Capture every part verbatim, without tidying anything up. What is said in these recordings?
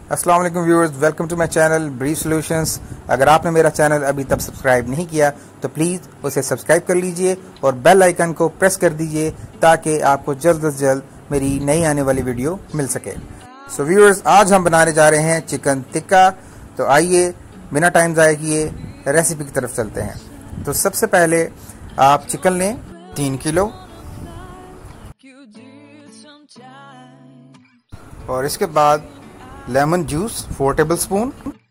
अस्सलाम वालेकुम viewers, welcome to my channel brief solutions. अगर आपने मेरा चैनल अभी तक सब्सक्राइब नहीं किया तो प्लीज़ उसे सब्सक्राइब कर लीजिए और बेल आइकन को प्रेस कर दीजिए ताकि आपको जल्द अज जल्द मेरी नई आने वाली वीडियो मिल सके। सो so, व्यूअर्स, आज हम बनाने जा रहे हैं चिकन टिक्का। तो आइए बिना टाइम ज़ाया किए रेसिपी की तरफ चलते हैं। तो सबसे पहले आप चिकन लें तीन किलो और इसके बाद lemon juice four tablespoon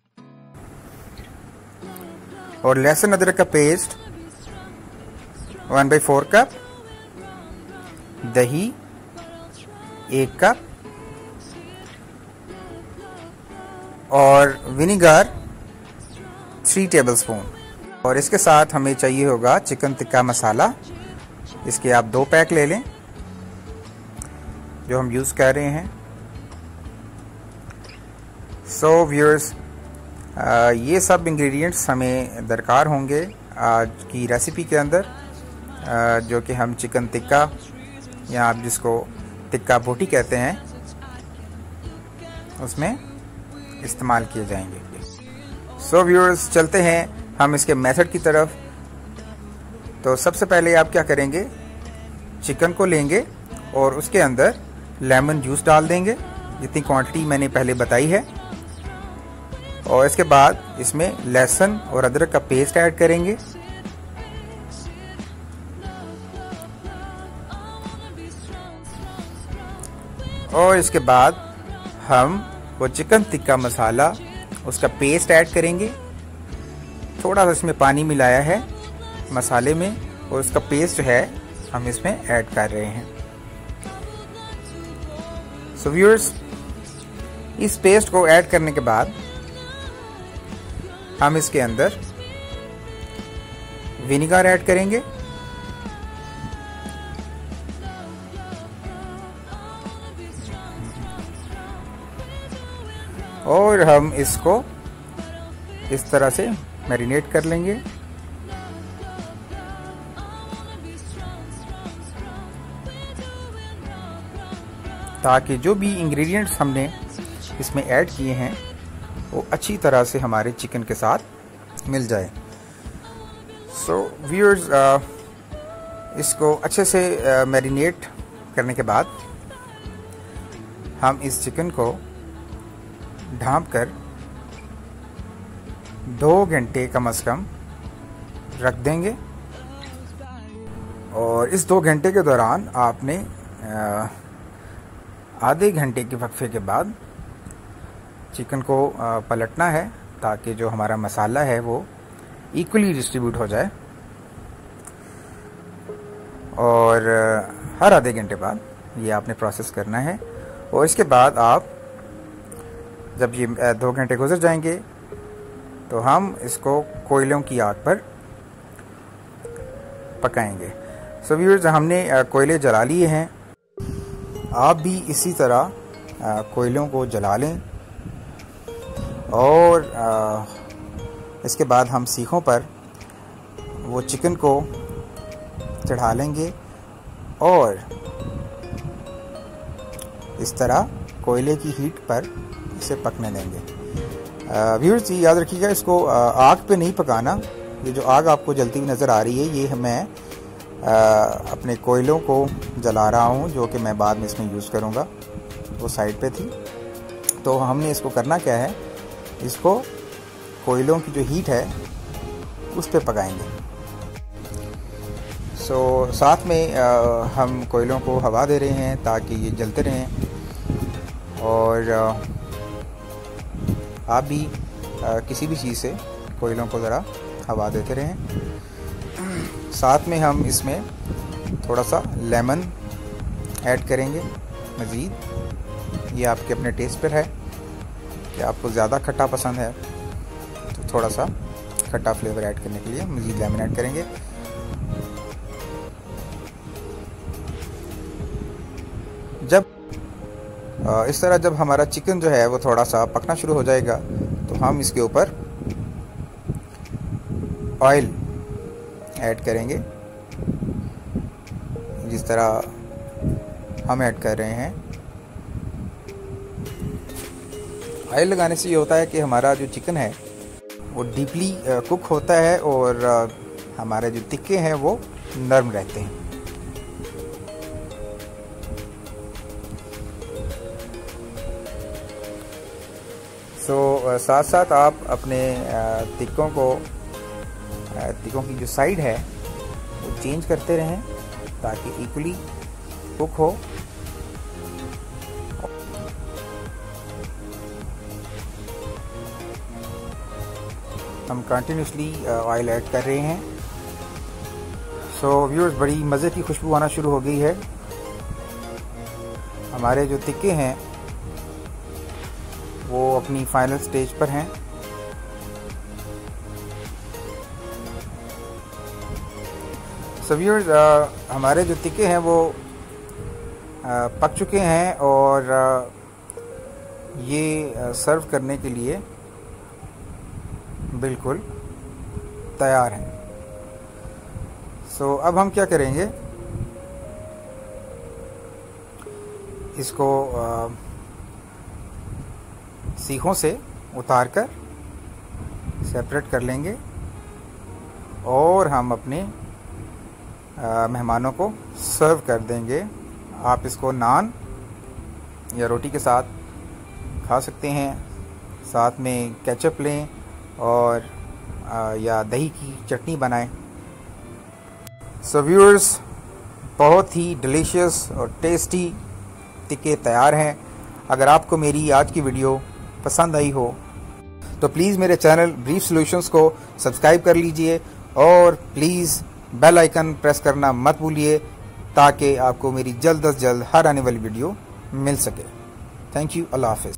और लहसुन अदरक का paste one by four cup, दही एक कप और विनीगर थ्री टेबल स्पून। और इसके साथ हमें चाहिए होगा चिकन टिक्का मसाला। इसके आप दो पैक ले लें जो हम यूज़ कर रहे हैं। सो so, व्यूअर्स, ये सब इंग्रेडिएंट्स हमें दरकार होंगे आज की रेसिपी के अंदर, आ, जो कि हम चिकन टिक्का या आप जिसको टिक्का बोटी कहते हैं उसमें इस्तेमाल किए जाएंगे। सो so, व्यूअर्स, चलते हैं हम इसके मेथड की तरफ। तो सबसे पहले आप क्या करेंगे, चिकन को लेंगे और उसके अंदर लेमन जूस डाल देंगे जितनी क्वांटिटी मैंने पहले बताई है। और इसके बाद इसमें लहसुन और अदरक का पेस्ट ऐड करेंगे। और इसके बाद हम वो चिकन टिक्का मसाला उसका पेस्ट ऐड करेंगे। थोड़ा सा इसमें पानी मिलाया है मसाले में और उसका पेस्ट जो है हम इसमें ऐड कर रहे हैं। सो व्यूअर्स, इस पेस्ट को ऐड करने के बाद हम इसके अंदर विनीगर ऐड करेंगे और हम इसको इस तरह से मैरिनेट कर लेंगे। ताकि जो भी इंग्रेडिएंट्स हमने इसमें ऐड किए हैं वो अच्छी तरह से हमारे चिकन के साथ मिल जाए। सो व्यूअर्स, इसको अच्छे से मैरिनेट करने के बाद हम इस चिकन को ढाँप कर दो घंटे कम से कम रख देंगे। और इस दो घंटे के दौरान आपने आधे घंटे के वक्फे के बाद चिकन को पलटना है ताकि जो हमारा मसाला है वो इक्वली डिस्ट्रीब्यूट हो जाए। और हर आधे घंटे बाद ये आपने प्रोसेस करना है। और इसके बाद आप जब ये दो घंटे गुजर जाएंगे तो हम इसको कोयलों की आग पर पकाएंगे। सो व्यूअर्स, हमने कोयले जला लिए हैं। आप भी इसी तरह कोयलों को जला लें। और इसके बाद हम सीखों पर वो चिकन को चढ़ा लेंगे और इस तरह कोयले की हीट पर इसे पकने देंगे। व्यूअर्स, याद रखिएगा, इसको आग पे नहीं पकाना। ये जो आग आपको जलती हुई नज़र आ रही है ये मैं अपने कोयलों को जला रहा हूँ जो कि मैं बाद में इसमें यूज़ करूँगा। वो साइड पे थी। तो हमने इसको करना क्या है, इसको कोयलों की जो हीट है उस पे पकाएंगे। सो so, साथ में आ, हम कोयलों को हवा दे रहे हैं ताकि ये जलते रहें। और आ, आप भी आ, किसी भी चीज़ से कोयलों को ज़रा हवा देते रहें। साथ में हम इसमें थोड़ा सा लेमन ऐड करेंगे मज़ीद। ये आपके अपने टेस्ट पर है कि आपको ज़्यादा खट्टा पसंद है तो थोड़ा सा खट्टा फ्लेवर ऐड करने के लिए मज़ीद लेमन ऐड करेंगे। जब इस तरह जब हमारा चिकन जो है वो थोड़ा सा पकना शुरू हो जाएगा तो हम इसके ऊपर ऑयल ऐड करेंगे जिस तरह हम ऐड कर रहे हैं। ऑयल लगाने से ये होता है कि हमारा जो चिकन है वो डीपली कुक होता है और हमारे जो टिक्के हैं वो नरम रहते हैं। सो so, साथ साथ आप अपने टिक्कों को टिक्कों की जो साइड है वो चेंज करते रहें ताकि इक्वली कुक हो। हम कंटिन्यूसली ऑयल ऐड कर रहे हैं। सो so, व्यूअर्स, बड़ी मज़े की खुशबू आना शुरू हो गई है। हमारे जो टिक्के हैं वो अपनी फाइनल स्टेज पर हैं। सो व्यूअर्स, हमारे जो टिक्के हैं वो आ, पक चुके हैं और आ, ये सर्व करने के लिए बिल्कुल तैयार हैं। सो so, अब हम क्या करेंगे, इसको आ, सीखों से उतार कर सेपरेट कर लेंगे और हम अपने मेहमानों को सर्व कर देंगे। आप इसको नान या रोटी के साथ खा सकते हैं, साथ में केचप लें और आ, या दही की चटनी बनाएं। सो व्यूअर्स, बहुत ही डिलीशियस और टेस्टी टिक्के तैयार हैं। अगर आपको मेरी आज की वीडियो पसंद आई हो तो प्लीज़ मेरे चैनल ब्रीफ सॉल्यूशंस को सब्सक्राइब कर लीजिए और प्लीज़ बेल आइकन प्रेस करना मत भूलिए ताकि आपको मेरी जल्द अज जल्द हर आने वाली वीडियो मिल सके। Thank you. अल्लाह हाफ़िज़।